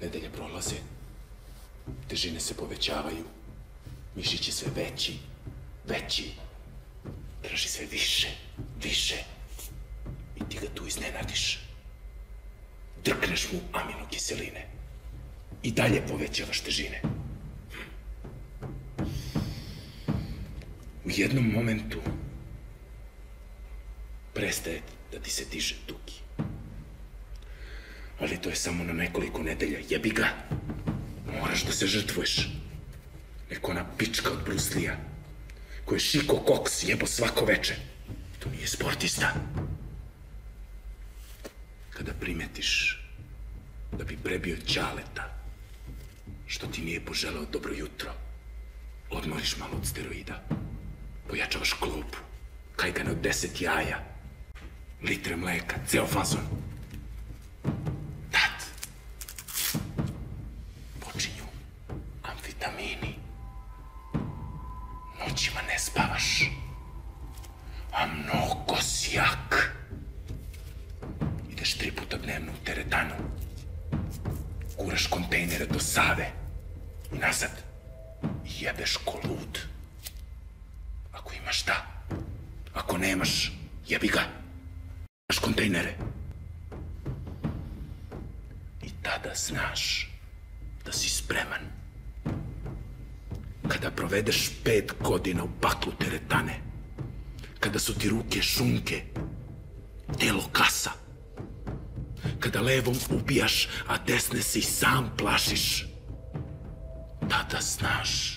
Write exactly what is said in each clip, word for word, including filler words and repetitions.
Nedelje prolaze, težine se povećavaju, mišić je sve veći, veći, traži sve više, više i ti ga tu iznenadiš. Drkneš mu aminokiseline i dalje povećavaš težine. U jednom momentu prestaje da ti se diže tuki. Ali to je samo na nekoliko nedelja. Jebi ga. Moraš da se žrtvuješ. Neko ona pička od Bruce Lee-a, koji je šiko koks jebo svako veče. To nije sportista. Kada primetiš da bi prebio ćaleta, što ti nije poželeo dobro jutro, odmoriš malo od steroida, pojačavaš klopu, kajgane od deset jaja, litre mleka, ceo fazon. Tad počinju amfitamini. Noćima ne spavaš, a mnogo si jak. Ideš tri puta dnevno u teretanu, guraš kontejnere do Save i nazad i jebeš ko lud. Ako imaš šta, ako nemaš, jebi ga. Imaš kontejnere. I tada znaš da si spreman. Kada provedeš pet godina u paklu teretane, kada su ti ruke šunke, telo kasa, kada levom ubijaš, a desne se i sam plašiš, tada znaš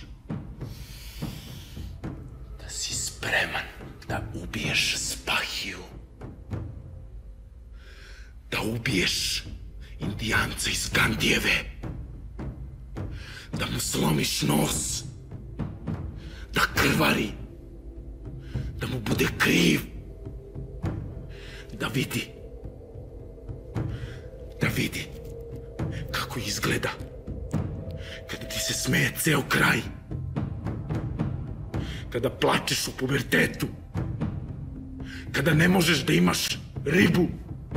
da si spreman da ubiješ Spahiju, da ubiješ Indijanca iz Gandijeve, da mu slomiš nos, da krvari, da mu bude kriv, da vidi, da vidi kako izgleda kada ti se smeje ceo kraj, kada plačeš u pubertetu, kada ne možeš da imaš ribu,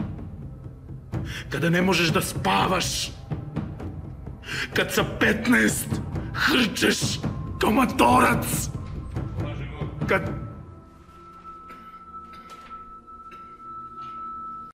kada ne možeš da spavaš, kad sa petnaest hrčeš kao matorac, kad